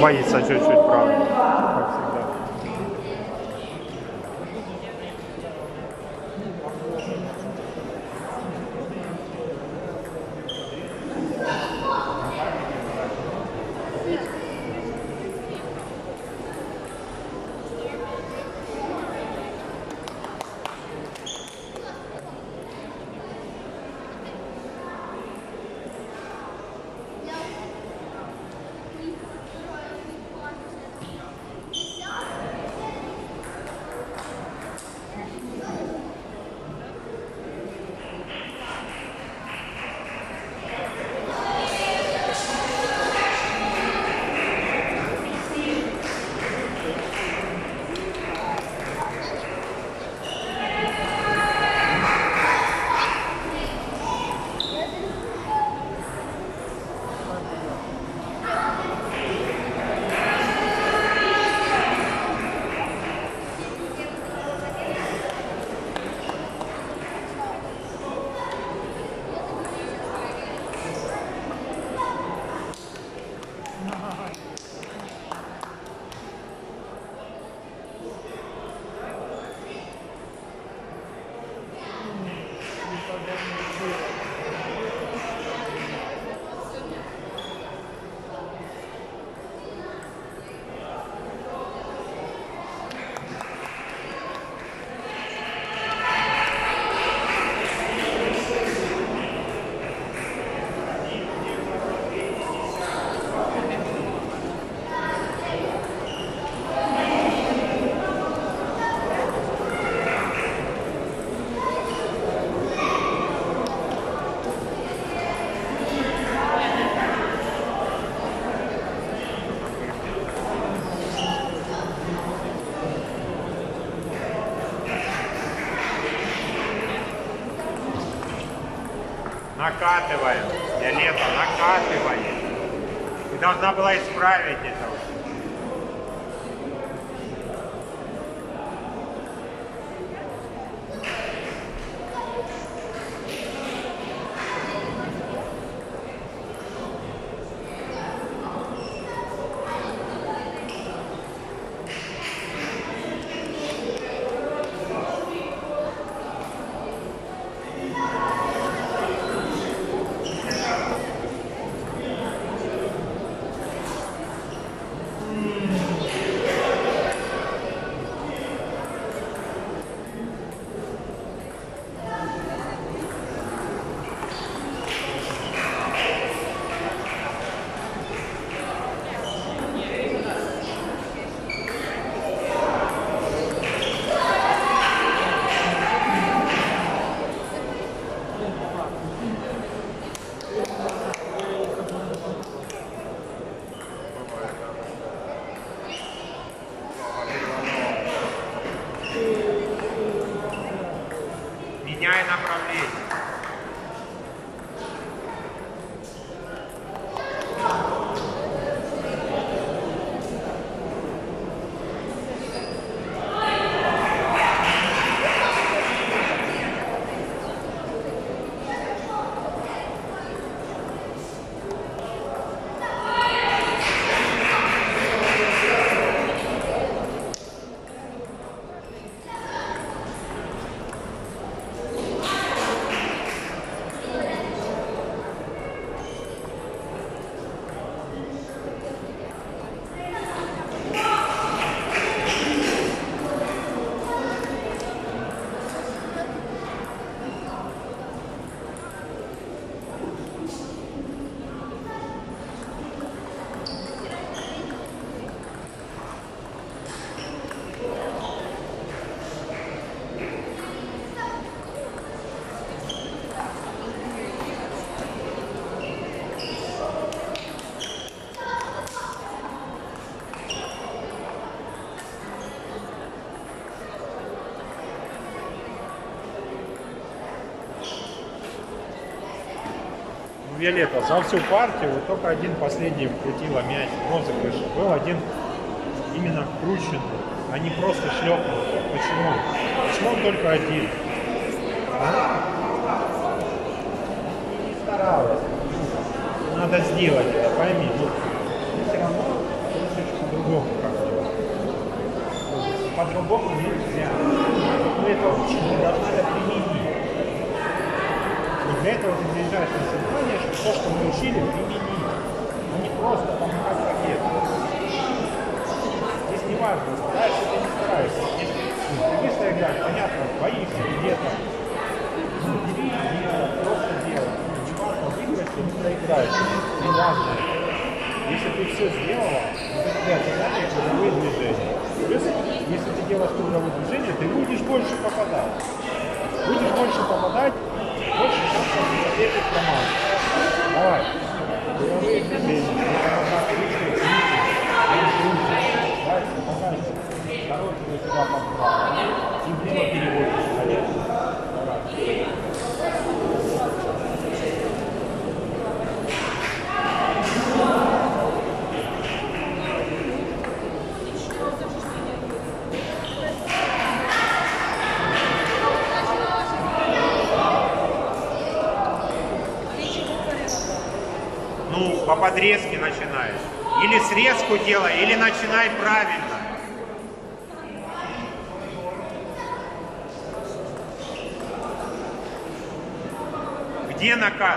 боится чуть-чуть, правда, как всегда. Накатываем, Виолетта, накатываем. Ты должна была исправить это. Меняй направление. Виолетта, за всю партию вот только один последний вкрутила мяч в розыгрыше. Был один именно вкрученный, а не просто шлепнутый. Почему? Почему он только один? А? Не старалась. Надо сделать это, пойми. Все равно по-другому нельзя. Мы это учим, мы должны это применить. И для этого ты приезжаешь на соревнования, чтобы то, что мы учили, применить. А не просто помогать ракету. Здесь не важно, стараешься или не стараешься. Если ты быстро играешь, понятно, боишься где-то. Ну, бери и делай, просто делай. Не важно, выиграешь или проиграешь. Не важно. Если ты все сделала, то у тебя задание круговые движения. Плюс, если ты делаешь круговые движения, ты будешь больше попадать. Будешь больше попадать, больше шансов соперник команды. Давай. Круговые движения. Давай, попадайся. Короткую сюда подправа. И влево переводишь. Ну, по подрезке начинаешь. Или срезку делай, или начинай правильно. Где накат?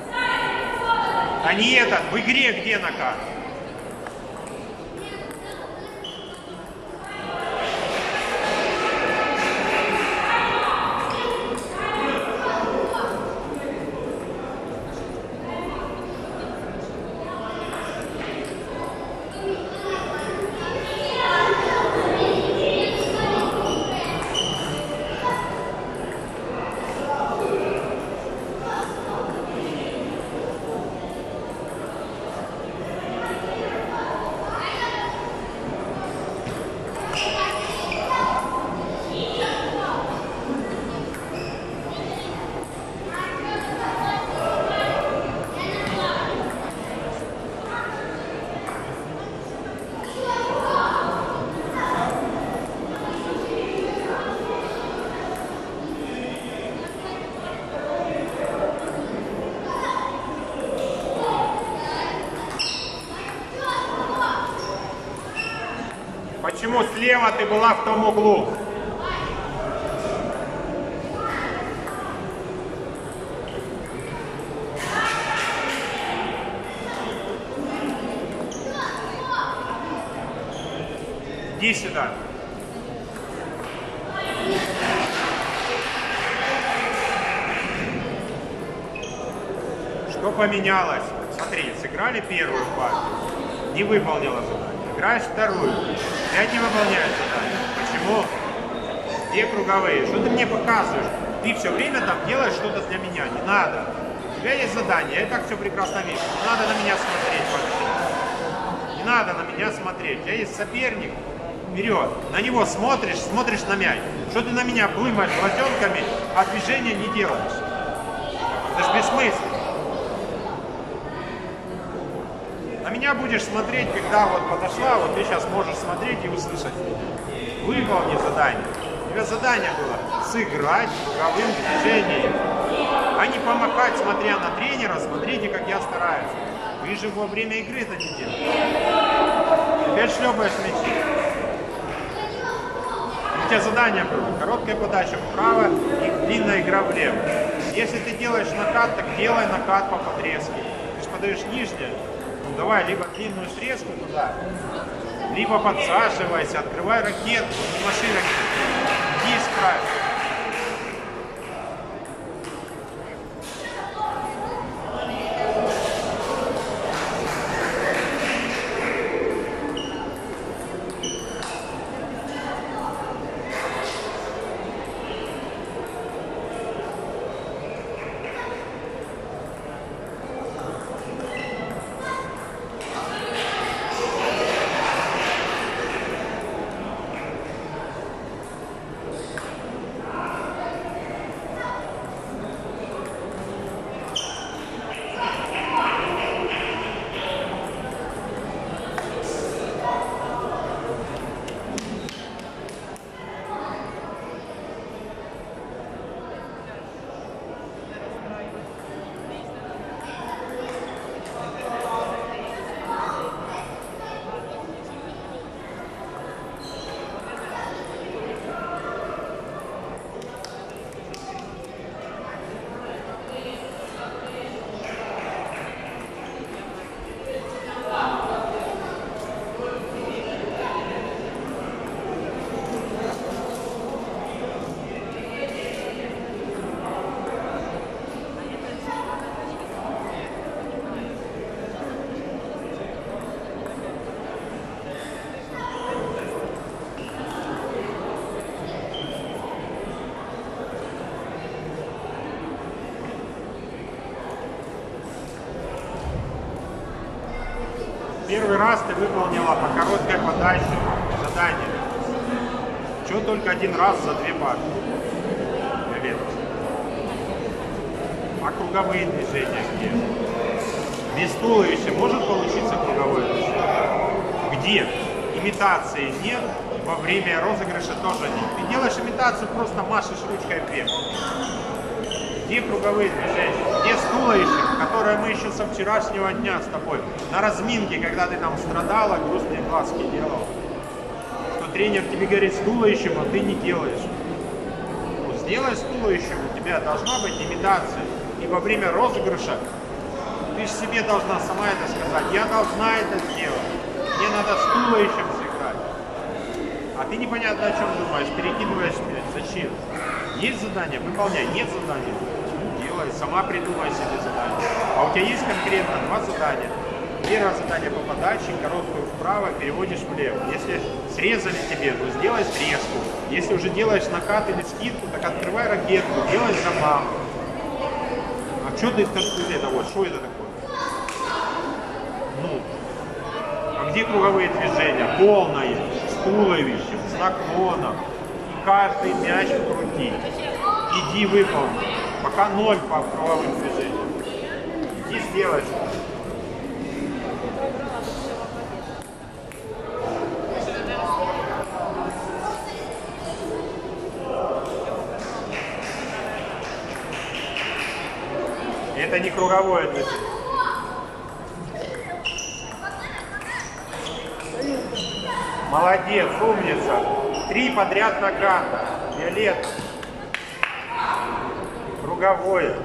А не этот, в игре где накат? Почему слева ты была в том углу? Иди сюда. Что поменялось? Смотри, сыграли первую партию, не выполнила задание. Играешь вторую, опять не выполняешь задание. Почему? Где круговые? Что ты мне показываешь? Ты все время там делаешь что-то для меня. Не надо. У тебя есть задание, я и так все прекрасно вижу. Не надо на меня смотреть вообще. Не надо на меня смотреть. У тебя есть соперник. Вперед. На него смотришь, смотришь на мяч. Что ты на меня блымаешь глазенками, а движения не делаешь? Это ж бессмысленно. На меня будешь смотреть, когда вот подошла, вот ты сейчас можешь смотреть и услышать. Выполни задание. У тебя задание было сыграть круговым движением, а не помахать, смотря на тренера, смотрите, как я стараюсь. Вы же во время игры это не делаете. Опять шлепаешь мячи. У тебя задание было короткая подача вправо и длинная игра влево. Если ты делаешь накат, так делай накат по подрезке. Ты же подаешь нижнее. Ну, давай либо длинную срезку туда, либо подсаживайся, открывай ракетку, не маши ракетку, иди с края. Первый раз ты выполнила по короткой подаче задание. Чего только один раз за 2 пары? А круговые движения где? Без туловища может получиться круговое движение? Где? Имитации нет, во время розыгрыша тоже нет. Ты делаешь имитацию, просто машешь ручкой вверх. Где круговые движения? Где с туловищем, которое мы еще со вчерашнего дня с тобой на разминке, когда ты там страдала, грустные глазки делала, что тренер тебе говорит с туловищем, а ты не делаешь. Ну, сделай с туловищем, у тебя должна быть имитация. И во время розыгрыша ты же себе должна сама это сказать. Я должна это сделать. Мне надо с туловищем сыграть. А ты непонятно о чем думаешь, перекидываешь мяч. Зачем? Есть задание, выполняй. Нет задания, делай. Сама придумай себе задание. А у тебя есть конкретно 2 задания. Первое задание по подаче, короткую вправо, переводишь влево. Если срезали тебе, то сделай срезку. Если уже делаешь накат или скидку, так открывай ракетку, делай замах. А что ты это вот, что это такое? Ну, а где круговые движения? Полное, с туловищем, с наклоном. И каждый мяч крути. Иди выполни. Пока 0 по круговым движениям. Иди сделай что-то. Это не круговое движение. Молодец, умница. 3 подряд наката. Виолетта. Круговое.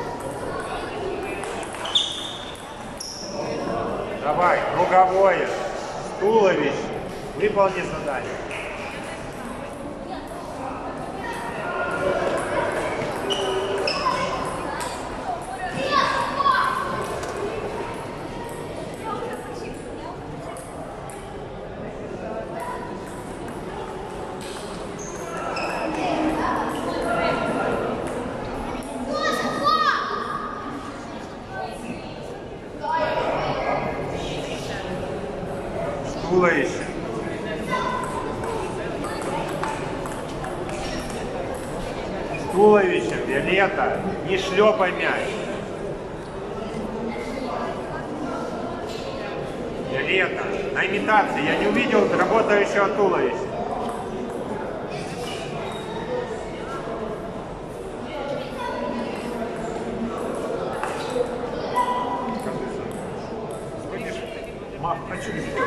Давай, круговое. С туловищем. Выполни задание. Туловище. С туловищем, Виолетта, не шлепай мяч. Виолетта, на имитации я не увидел работающего туловища. Мах, хочу.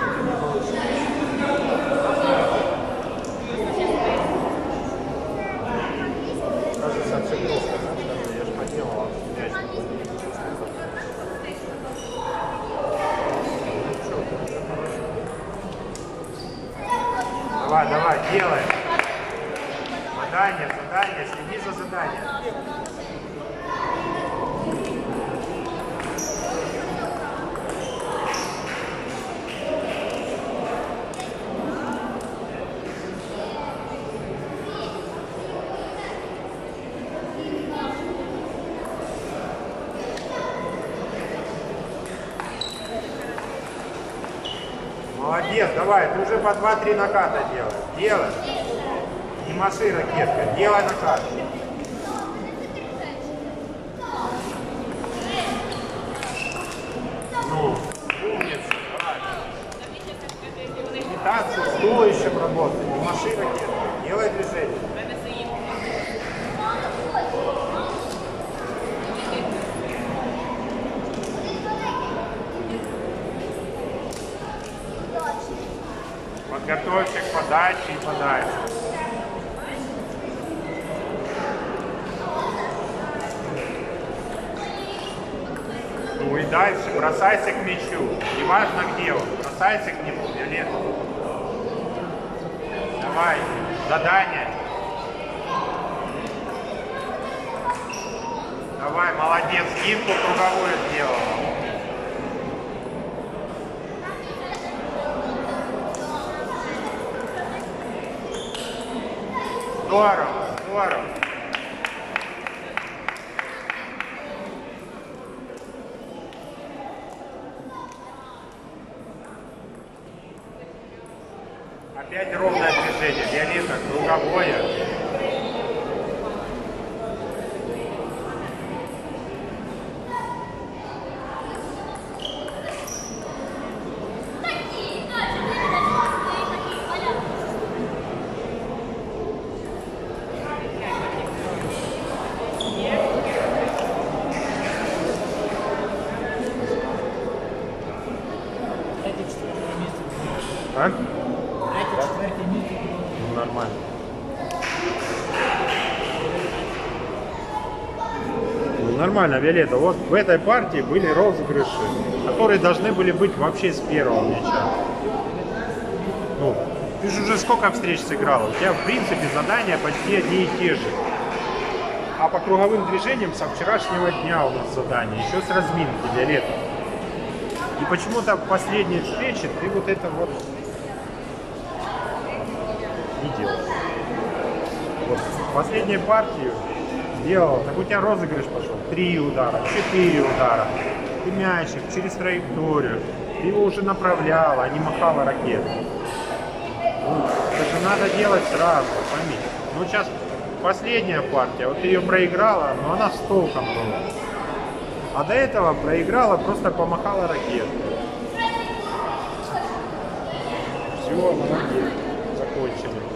Кажется, все просто, я же поделал. Давай, давай, делай. Задание, задание, следи за заданием. Молодец, давай, ты уже по 2-3 наката делай. Делай. Не маши ракетка, делай накат. Ну, умница, давай. Имитацию с туловищем работай, не маши ракетка, делай движение. Подготовься к подаче и подаче. Ну и дальше бросайся к мячу. Неважно где он, бросайся к нему, Виолетта. Давай, задание. Давай, молодец, скидку круговую сделал. Здорово, здорово. Опять ровное движение. Виолетта, круговое. А? Ну, нормально. Ну, нормально, Виолетта. Вот в этой партии были розыгрыши, которые должны были быть вообще с первого мяча. Ну, ты же уже сколько встреч сыграла? У тебя, в принципе, задания почти одни и те же. А по круговым движениям со вчерашнего дня у нас задание. Еще с разминки, Виолетта. И почему-то в последней встрече ты вот это вот не делал. Вот последнюю партию сделал, так у тебя розыгрыш пошел. 3 удара, 4 удара. Ты мячик через траекторию. Ты его уже направляла, а не махала ракетой. Ну, это же надо делать сразу, пойми. Ну сейчас последняя партия, вот ты ее проиграла, но она с толком была. А до этого проиграла, просто помахала ракетой. Все, молодец. Закончили.